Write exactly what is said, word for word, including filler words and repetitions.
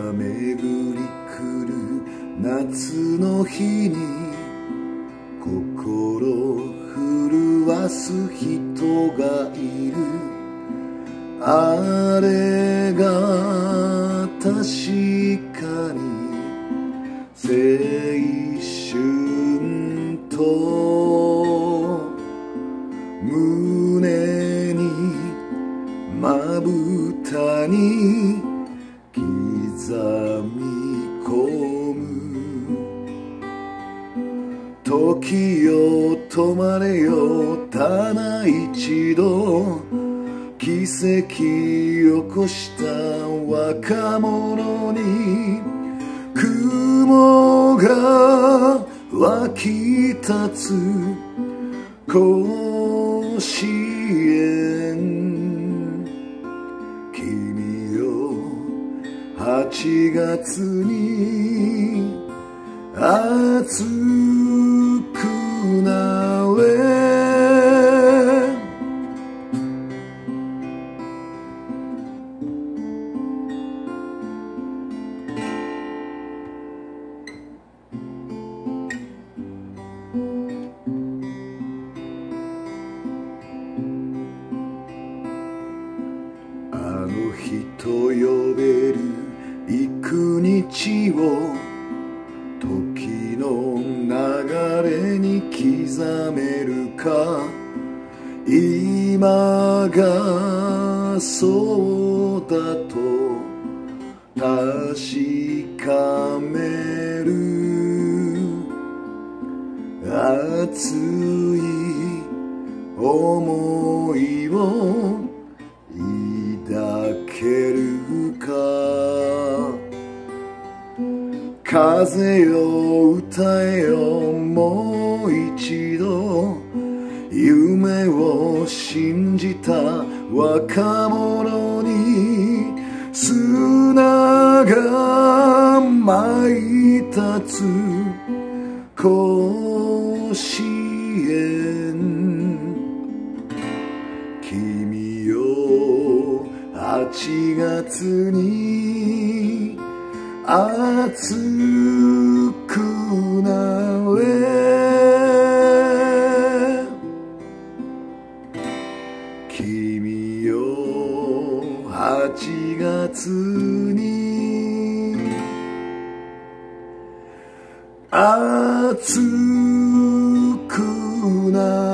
巡り来る夏の日に心震わす人がいる。あれが確かに青春と胸にまぶたに刻み込む。時よ止まれよただ一度、奇跡起こした若者に雲が湧き立つ甲子園。君よ八月に熱くなれ。あの日と呼べる幾日を時の流れに刻めるか。今がそうだと確かめる。熱い想いを抱けるか。風よ歌えよもう一度、夢を信じた若者に砂が舞い立つ甲子園。君よ八月に熱くなれ。君よ八月に熱くなれ。